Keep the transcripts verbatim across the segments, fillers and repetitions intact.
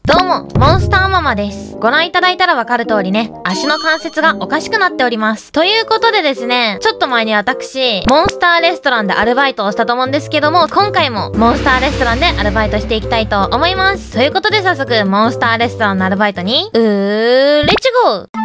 どうも、モンスターママです。ご覧いただいたらわかる通りね、足の関節がおかしくなっております。ということでですね、ちょっと前に私、モンスターレストランでアルバイトをしたと思うんですけども、今回もモンスターレストランでアルバイトしていきたいと思います。ということで早速、モンスターレストランのアルバイトに、うー、レッツゴー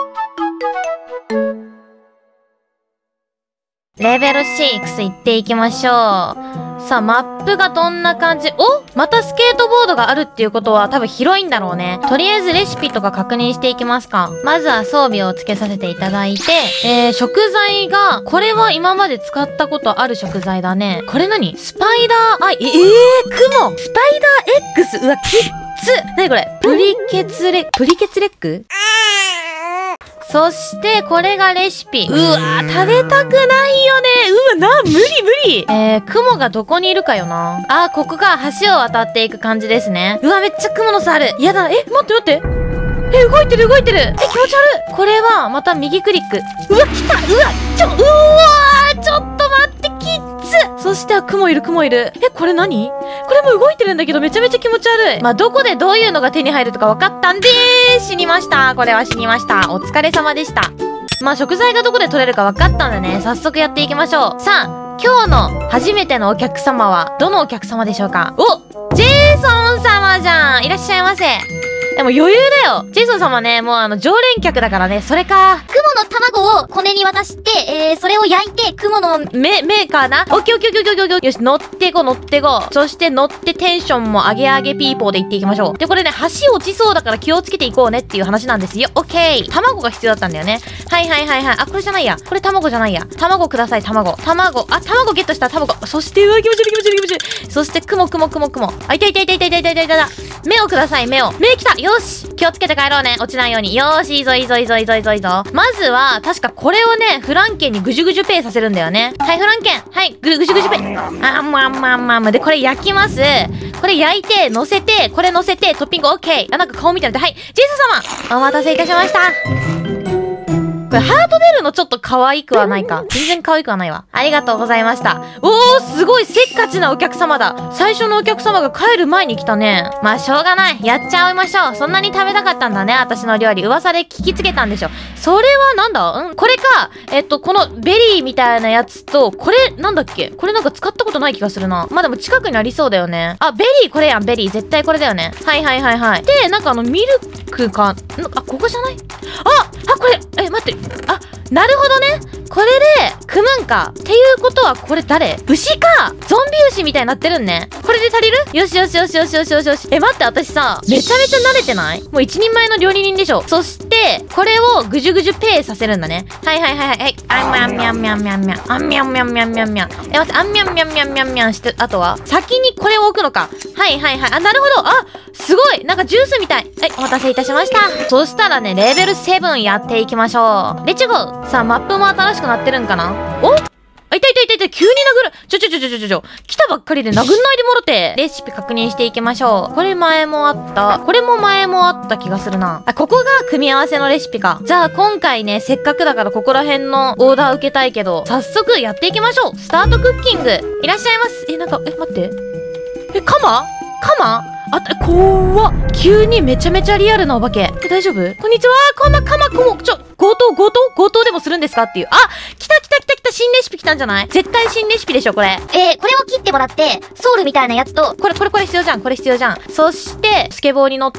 レベルろく行っていきましょう。さあ、マップがどんな感じ？お？またスケートボードがあるっていうことは多分広いんだろうね。とりあえずレシピとか確認していきますか。まずは装備をつけさせていただいて、えー、食材が、これは今まで使ったことある食材だね。これ何？スパイダーアイ、えー、雲！スパイダー X！ うわ、きっつ！なにこれ？プリケツレ、プリケツレック？そして、これがレシピ。うわー、食べたくないよね。うわ、な、無理無理。えー、雲がどこにいるかよな。あー、ここが橋を渡っていく感じですね。うわ、めっちゃ雲の差ある。やだ、え、待って待って。え、動いてる動いてる。え、気持ち悪い。これは、また右クリック。うわ、来た。うわ、ちょ、うわー、ちょっと待って、きっつ。そして、雲いる雲いる。え、これ何？これも動いてるんだけど、めちゃめちゃ気持ち悪い。まあ、どこでどういうのが手に入るとか分かったんでー、死にました。これは死にました。お疲れ様でした。まあ、食材がどこで取れるか分かったんでね、早速やっていきましょう。さあ、今日の初めてのお客様は、どのお客様でしょうか？お！ジェイソン様じゃん！いらっしゃいませ。でも余裕だよ。ジェイソン様ね、もうあの、常連客だからね、それか。 雲の卵をコネに渡して、えー、それを焼いて、雲の、 メ、メーカーな。オッケーオッケーオッケーオッケーオッケー。よし、乗ってこ乗ってこ。そして乗ってテンションも上げ上げピーポーでいっていきましょう。で、これね、橋落ちそうだから気をつけていこうねっていう話なんですよ。オッケー。卵が必要だったんだよね。はいはいはいはい。あ、これじゃないや。これ卵じゃないや。卵ください、卵。卵。あ、卵ゲットした、卵。そして、うわ、気持ち悪い気持ち悪い気持ち悪い。そして、雲雲雲雲。あ、いたいたいたいたいたいたいたいた。目をください、目を。目来た。よし。気をつけて帰ろうね。落ちないように。よーし、いいぞいいぞいいぞいいぞいいぞいいぞ。まずは、確かこれをね、フランケンにぐじゅぐじゅペイさせるんだよね。はい、フランケン。はい、ぐ、ぐじゅぐじゅペイ。あんまあんまあんまあんま。で、これ焼きます。これ焼いて、乗せて、これ乗せて、トッピングオッケー。あ、なんか顔みたいな。はい、ジェイソン様お待たせいたしました。これハート出るのちょっと可愛くはないか。全然可愛くはないわ。ありがとうございました。おー、すごいせっかちなお客様だ。最初のお客様が帰る前に来たね。まあしょうがない。やっちゃいましょう。そんなに食べたかったんだね。私の料理。噂で聞きつけたんでしょ。それはなんだうんこれか。えっと、このベリーみたいなやつと、これなんだっけこれなんか使ったことない気がするな。まあでも近くにありそうだよね。あ、ベリーこれやん。ベリー。絶対これだよね。はいはいはいはい。で、なんかあのミルクか、あ、ここじゃない？ああ、これえ、待って。あ、なるほどね。これで、組むんか。っていうことは、これ誰？牛か！ゾンビ牛みたいになってるんね。これで足りる？よしよしよしよしよしよしよし。え、待って、私さ、めちゃめちゃ慣れてない？もう一人前の料理人でしょ。そして、これをぐじゅぐじゅペイさせるんだね。はいはいはいはい。はい。あんみゃんみゃんみゃんみゃんみゃん。あんみゃんみゃんみゃんみゃんみゃん。え、待って、あんみゃんみゃんみゃんみゃんみゃんして、あとは先にこれを置くのか。はいはいはい。あ、なるほど。あ、すごいなんかジュースみたい。はい、お待たせいたしました。そしたらね、レベルななやっていきましょう。レッツゴー。さあ、マップも新しくなってるんかな？お？あ、いたいたいたいた、急に殴る。ちょちょちょちょちょちょちょ。来たばっかりで殴んないでもろて。レシピ確認していきましょう。これ前もあった。これも前もあった気がするな。あ、ここが組み合わせのレシピか。じゃあ今回ね、せっかくだからここら辺のオーダー受けたいけど、早速やっていきましょう。スタートクッキング。いらっしゃいます。え、なんか、え、待って。え、カマ？カマ？あた、怖っ。急にめちゃめちゃリアルなお化け。え、大丈夫？こんにちは。こんなカマくも、ちょ、強盗強盗強盗でもするんですかっていう。あ、来た来た来た来た。新レシピ来たんじゃない？絶対新レシピでしょ、これ。 えー、これを切ってもらって、ソウルみたいなやつと、 これ、これ、これ必要じゃん。これ必要じゃん。そして、スケボーに乗って、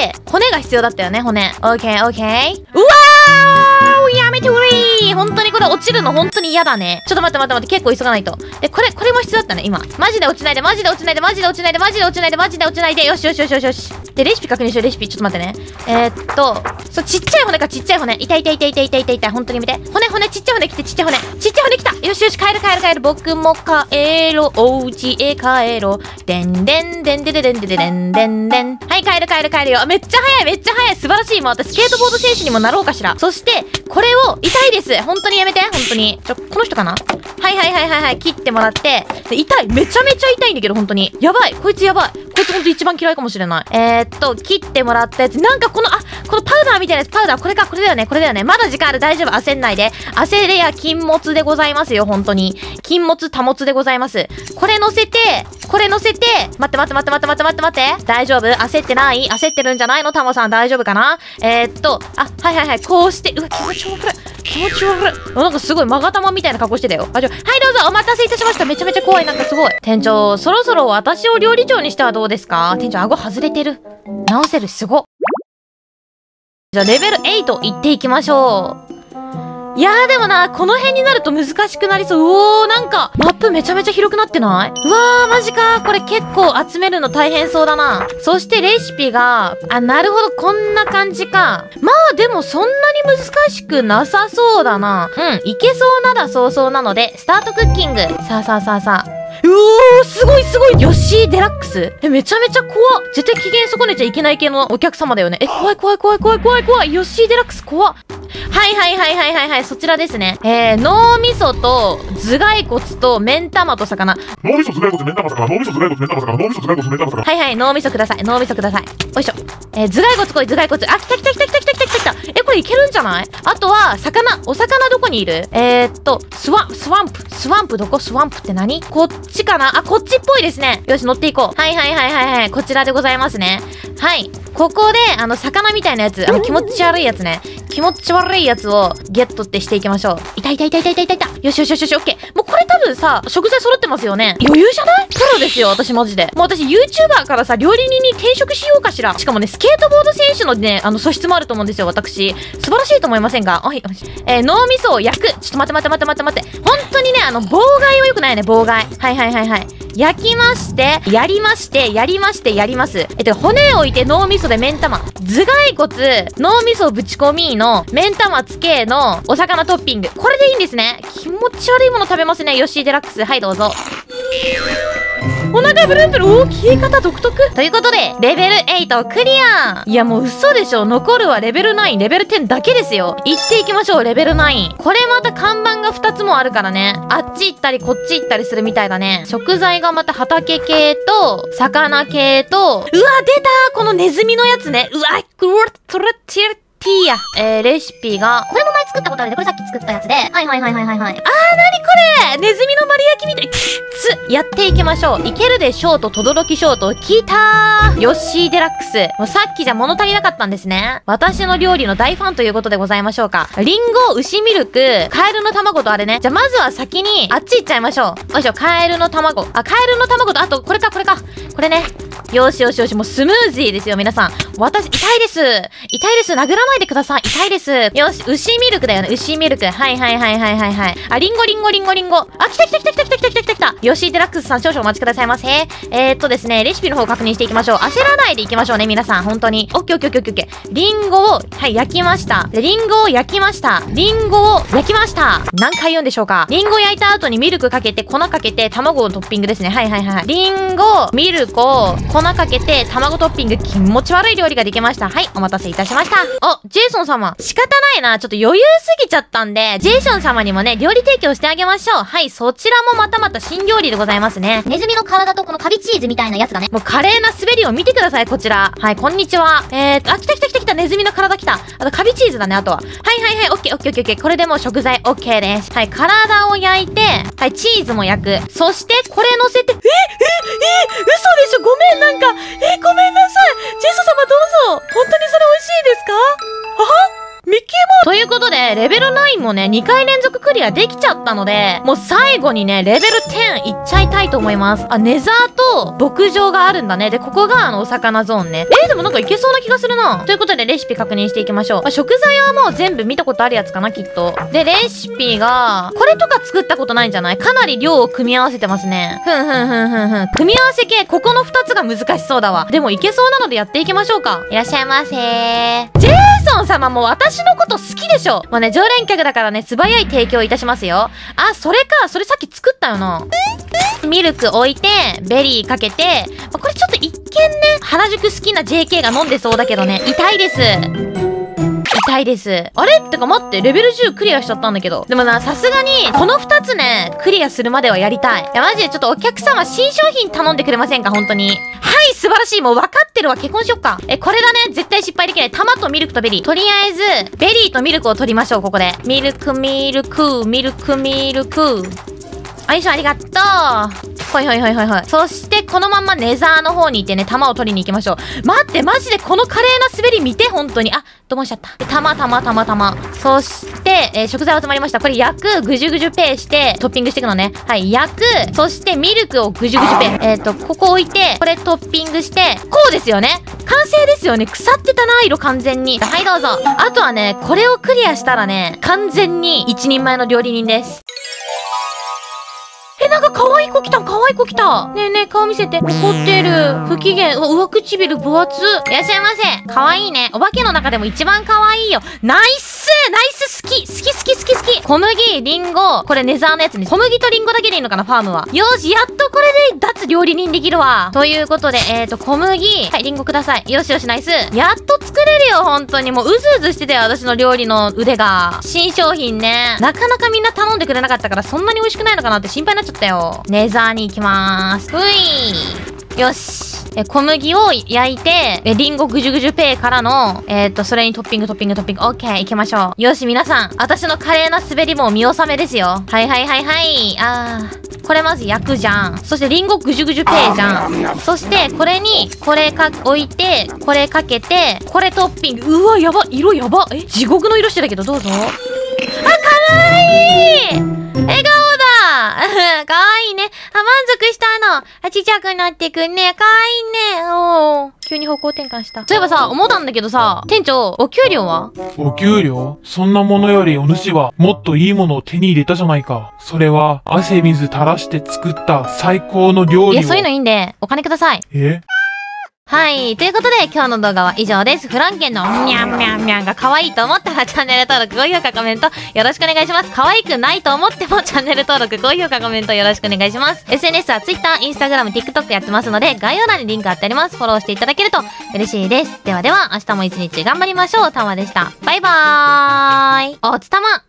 骨が必要だったよね、骨。オッケー、オッケー。うわー！やめてくれー！本当にこれ落ちるの本当に嫌だね。ちょっと待って待って待って、結構急がないと。で、これ、これも必要だったね、今。マジで落ちないで、マジで落ちないで、マジで落ちないで、マジで落ちないで、マジで落ちないで。よしよしよしよしよし。で、レシピ確認しよう、レシピ。ちょっと待ってね。えー、っと、そう、ちっちゃい骨か、ちっちゃい骨。痛い痛い痛い痛い痛い痛い痛い。本当に見て。骨、骨、ちっちゃい骨来て、ちっちゃい骨。ちっちゃい骨来た。よしよし、帰る帰る帰る。僕も帰ろう。お家へ帰ろう。でんでんでんでででんでででんでんでん。はい、帰る帰る帰るよ。めっちゃ早い、めっちゃ早い。素晴らしい。もう私、スケートボード選手にもなろうかしら。そして、これを、痛いです。本当にやめて。本当に。ちょ、この人かな？ はいはいはいはいはい、切ってもらって、で痛い。めちゃめちゃ痛いんだけど、本当に。やばい。こいつやばい。こいつほんと一番嫌いかもしれない。えー、っと、切ってもらったやつ。なんかこの、あ、このパウダーみたいなやつ、パウダー。これか、これだよね、これだよね。まだ時間ある。大丈夫。焦んないで。焦れや禁物でございますよ、本当に。禁物、多物でございます。これ乗せて、これ乗せて、待って待って待って待って待って待って待って。大丈夫？焦ってない？焦ってるんじゃないの？タモさん大丈夫かな？えー、っと、あ、はいはいはい。こうして、うわ、気持ち悪い。気持ち悪い。なんかすごいマガタマみたいな格好してたよ。あ、じゃ、はいどうぞお待たせいたしました。めちゃめちゃ怖い。なんかすごい。店長、そろそろ私を料理長にしてはどうですか？店長、顎外れてる。直せる。すごっ。じゃあ、レベルエイトいっていきましょう。いやーでもな、この辺になると難しくなりそう。うおー、なんか、マップめちゃめちゃ広くなってない？うわー、マジか。これ結構集めるの大変そうだな。そしてレシピが、あ、なるほど、こんな感じか。まあでもそんなに難しくなさそうだな。うん、いけそうならそうそうなので、スタートクッキング。さあさあさあさあ。うおー、すごいすごい。ヨッシーデラックス。え、めちゃめちゃ怖っ。絶対機嫌損ねちゃいけない系のお客様だよね。え、怖い怖い怖い怖い怖い怖い。ヨッシーデラックス怖っ。はいはいはいはいはいはい、そちらですね。えー、脳みそと頭蓋骨と目ん玉と魚。 脳みそ頭蓋骨目ん玉魚、脳みそ頭蓋骨目ん玉魚、脳みそ頭蓋骨目ん玉魚。 はいはい、脳みそください。脳みそください。よいしょ。えー、頭蓋骨来い、頭蓋骨。あ、来た来た来た来た来た来た来た来た。え、これいけるんじゃない？あとは、魚。お魚どこにいる？えーっと、スワン、スワンプ。スワンプどこ？スワンプって何？こっちかな？あ、こっちっぽいですね。よし、乗っていこう。はいはいはいはいはい。こちらでございますね。はい。ここで、あの、魚みたいなやつ、あの、気持ち悪いやつね。気持ち悪いやつをゲットってしていきましょう。いたいたいたいたいたいたいた。よしよしよしよし、オッケー。もうこれ多分さ、食材揃ってますよね。余裕じゃない？プロですよ、私マジで。もう私 YouTuber からさ、料理人に転職しようかしら。しかもね、スケートボード選手のね、あの、素質もあると思うんですよ、私。素晴らしいと思いませんか？はい。えー、脳みそを焼く。ちょっと待って待って待って待って待って。本当にね、あの、妨害は良くないね、妨害。はいはいはいはい。焼きまして、やりまして、やりまして、やります。えっと、骨を置いて脳みそで目ん玉。頭蓋骨、脳みそぶち込みの、目ん玉つけの、お魚トッピング。これでいいんですね。気持ち悪いもの食べますね、ヨッシーデラックス。はい、どうぞ。お腹ブルンブルン、おー、消え方独特。ということで、レベルエイトクリア。いや、もう嘘でしょ。残るはレベルナイン、レベルテンだけですよ。行っていきましょう、レベルナイン。これまた看板がふたつもあるからね。あっち行ったり、こっち行ったりするみたいだね。食材がまた畑系と、魚系と、うわ、出たこのネズミのやつね。うわ、クロットレティルティーヤ。えー、レシピが、 これも前作ったことあるんで、これさっき作ったやつで。はいはいはいはいはいはい。 あー、なにこれネズミの丸焼きみたい。つ、やっていきましょう。いけるでしょうと、とどろきショート。聞いたー。ヨッシーデラックス。もうさっきじゃ物足りなかったんですね。私の料理の大ファンということでございましょうか。リンゴ、牛ミルク、カエルの卵とあれね。じゃあまずは先に、あっち行っちゃいましょう。よいしょ、カエルの卵。あ、カエルの卵と、あと、これか、これか。これね。よしよしよし、もうスムーズィーですよ、皆さん。私、痛いです。痛いです。殴らないでください。痛いです。よし、牛ミルクだよね。牛ミルク。はいはいはいはいはいはい。あ、リンゴリンゴリンゴリンゴ。あ、来た来た来た来た来た来た来た来た来た。ヨッシーデラックスさん少々お待ちくださいませ。えーっとですね、レシピの方確認していきましょう。焦らないでいきましょうね、皆さん。本当に。オッケーオッケーオッケーオッケー。リンゴを、はい、焼きました。で、リンゴを焼きました。リンゴを焼きました。何回言うんでしょうか。リンゴ焼いた後にミルクかけて、粉かけて、卵をトッピングですね。はいはいはいはい。リンゴ、ミルクを、粉かけて、卵トッピング、気持ち悪い料理ができました。はい、お待たせいたしました。あ、ジェイソン様。仕方ないな。ちょっと余裕すぎちゃったんで、ジェイソン様にもね、料理提供してあげましょう。はい、そちらもまたまた新料理でございますね。 ネズミの体とこのカビチーズみたいなやつだね。 もう華麗な滑りを見てください、こちら。はい、こんにちは。えーと、あ、来た来た来た来た、ネズミの体来た。あと、カビチーズだね、あとは。はいはいはい、オッケーオッケーオッケーオッケー。これでもう食材オッケーです。はい、体を焼いて、はい、チーズも焼く。そして、これ乗せて、ええええ嘘でしょ、ごめん、なんか、えごめんなさい。ジェイソン様どうぞ。本当にそれ美味しいですか？ははミッキーモーということで、レベルナインもね、にかい連続クリアできちゃったので、もう最後にね、レベルテンいっちゃいたいと思います。あ、ネザーと牧場があるんだね。で、ここがあの、お魚ゾーンね。えー、でもなんかいけそうな気がするな。ということで、レシピ確認していきましょう。まあ、食材はもう全部見たことあるやつかな、きっと。で、レシピが、これとか作ったことないんじゃない？かなり量を組み合わせてますね。ふんふんふんふんふん。組み合わせ系、ここのふたつが難しそうだわ。でもいけそうなのでやっていきましょうか。いらっしゃいませー。ジェイソン様も私のこと好きでしょ。まあね、常連客だからね、素早い提供いたしますよ。あ、それか。それさっき作ったよな。ミルク置いて、ベリーかけて、まあ、これちょっと一見ね、原宿好きな ジェーケー が飲んでそうだけどね、痛いです。痛たいです。あれってか待って、レベルじゅうクリアしちゃったんだけど。でもな、さすがに、このふたつね、クリアするまではやりたい。いや、マジでちょっとお客様、新商品頼んでくれませんか本当に。はい、素晴らしい。もう分かってるわ。結婚しよっか。え、これだね。絶対失敗できない。玉とミルクとベリー。とりあえず、ベリーとミルクを取りましょう、ここで。ミルク、ミルク、ミルク、ミルク。あ、よいしょ、ありがとう。ほいほいほいほいほい。そして、このまんまネザーの方に行ってね、玉を取りに行きましょう。待って、マジでこの華麗な滑り見て、本当に。あ、どうもしちゃった。玉、玉、玉、玉。そして、えー、食材集まりました。これ焼く、ぐじゅぐじゅペーして、トッピングしていくのね。はい、焼く。そして、ミルクをぐじゅぐじゅペー。えっと、ここ置いて、これトッピングして、こうですよね。完成ですよね。腐ってたな、色完全に。はい、どうぞ。あとはね、これをクリアしたらね、完全に一人前の料理人です。え、なんか可愛い子来た、可愛い子来た。ねえねえ、顔見せて。怒ってる。不機嫌。うわ、上唇分厚。いらっしゃいませ。可愛いね。お化けの中でも一番可愛いよ。ナイスナイス好き好き好き好き好き小麦、リンゴ、これネザーのやつに。小麦とリンゴだけでいいのかな、ファームは。よし、やっとこれで脱料理人できるわ。ということで、えーと、小麦。はい、リンゴください。よしよし、ナイス。やっと作れるよ、本当に。もう、うずうずしてたよ、私の料理の腕が。新商品ね。なかなかみんな頼んでくれなかったから、そんなに美味しくないのかなって心配になっちゃったよ。ネザーに行きまーす。ふい。よし。え、小麦を焼いて、え、リンゴぐじゅぐじゅペーからの、えっと、それにトッピングトッピングトッピング。オッケー、行きましょう。よし、皆さん。私の華麗な滑りも見納めですよ。はいはいはいはい。あー。これまず焼くじゃん。そしてリンゴぐじゅぐじゅペーじゃん。そして、これに、これか、置いて、これかけて、これトッピング。うわ、やば。色やば。え、地獄の色してたけど、どうぞ。あ、かわいい笑顔だかわいいね。あ、満足したの。あ、ちっちゃくなってくんね。かわいいね。おー。急に方向転換した。そういえばさ、思ったんだけどさ、店長、お給料は？ お給料？そんなものよりお主はもっといいものを手に入れたじゃないか。それは汗水垂らして作った最高の料理を。 いや、そういうのいいんで、お金ください。 え？ はい。ということで、今日の動画は以上です。フランケンのミャンミャンミャンが可愛いと思ったらチャンネル登録、高評価、コメントよろしくお願いします。可愛くないと思ってもチャンネル登録、高評価、コメントよろしくお願いします。エスエヌエス は Twitter、Instagram、TikTok やってますので、概要欄にリンク貼ってあります。フォローしていただけると嬉しいです。ではでは、明日も一日頑張りましょう。たまでした。バイバーイ。おつたま。